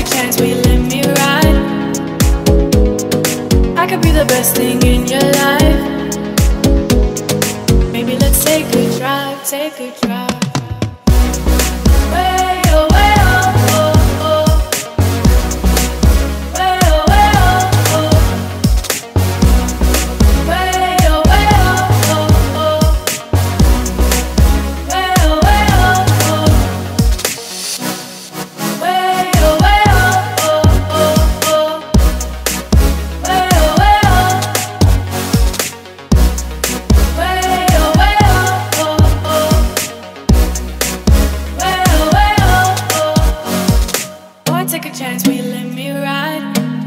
chance, will you let me ride? I could be the best thing in your life. Maybe let's take a drive, take a drive. Way oh, way oh, oh, oh. Way oh, way oh, oh. Way oh, way oh, oh, oh. Way oh, way oh, oh. Way oh, way oh, oh, oh. Way oh, way oh. Way oh, way oh, oh, oh. Way oh, way oh, oh. Boy, take a chance, will you let me ride?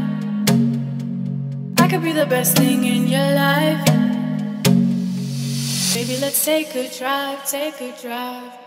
I could be the best thing in your life. Baby, let's take a drive, take a drive.